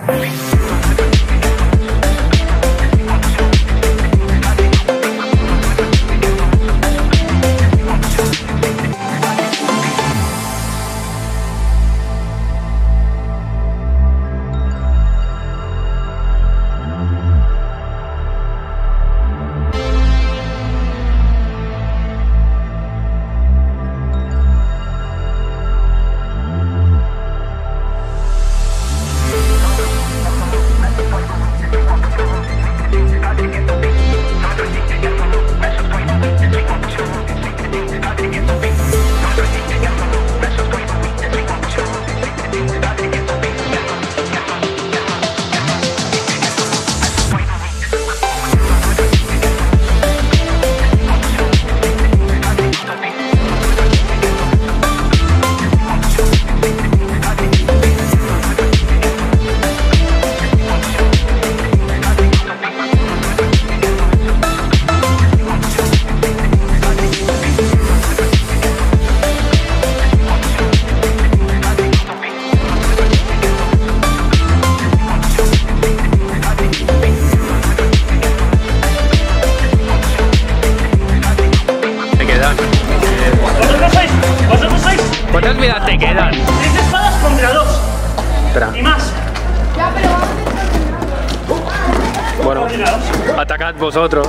¿Cuántas vidas te quedan? 3 espadas contra 2. Espera. Y más. Bueno, atacad vosotros.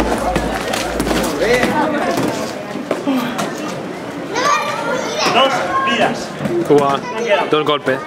2 vidas. Uah, 2 golpes.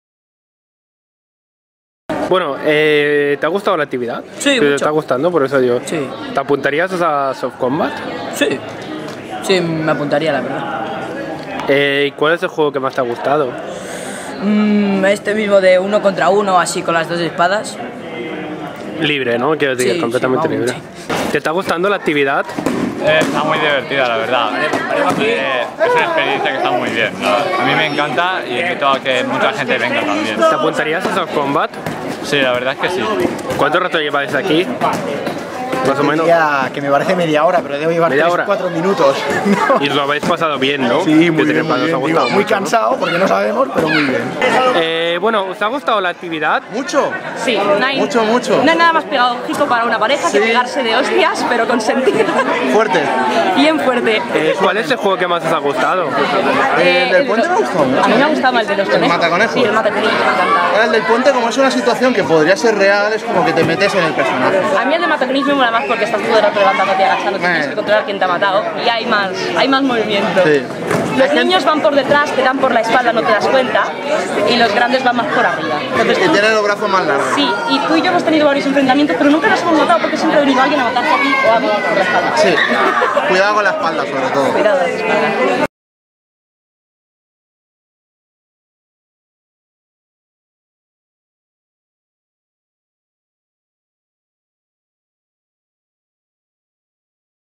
Bueno, ¿te ha gustado la actividad? Sí, ¿Te mucho. está gustando? Por eso yo. Sí. ¿Te apuntarías a Soft Combat? Sí. Sí, me apuntaría, la verdad. ¿Y cuál es el juego que más te ha gustado? Este mismo de 1 contra 1, así con las 2 espadas. Libre, ¿no? Quiero decir, Sí, completamente sí, vamos, libre. ¿Te está gustando la actividad? Está muy divertida, la verdad. Es una experiencia que está muy bien, ¿no? A mí me encanta y invito a que mucha gente venga también. ¿Te apuntarías a Soft Combat? Sí, la verdad es que sí. ¿Cuánto rato lleváis aquí? Más o menos. Que me parece media hora, pero debo llevar ¿Media hora? 4 minutos. Y os lo habéis pasado bien, ¿no? Sí, muy Desde bien, que muy os ha bien. gustado Muy mucho, ¿no? cansado porque no sabemos, pero muy bien. Bueno, ¿os ha gustado la actividad? ¿Mucho? Sí, no hay, Mucho. No hay nada más pedagógico para una pareja que pegarse de hostias, pero con sentido. Fuerte. Bien fuerte. ¿Cuál es el juego que más os ha gustado? El del puente me ha gustado mucho. A mí me ha gustado más el de los conejos. mataconejos? Sí, el mataconejos me ha encantado. El del puente, como es una situación que podría ser real, es como que te metes en el personaje. A mí el de mataconejos me mola más porque estás todo el rato levantándote y agachándote, tienes que controlar quién te ha matado y hay más movimiento. Sí. Los niños van por detrás, te dan por la espalda, no te das cuenta, y los grandes van más por arriba. Entonces Y tiene los brazos más largos. sí, y tú y yo hemos tenido varios enfrentamientos, pero nunca nos hemos matado porque siempre ha venido alguien a matarte a ti o a mí por la espalda. Sí. Cuidado con la espalda, sobre todo. Cuidado, la espalda.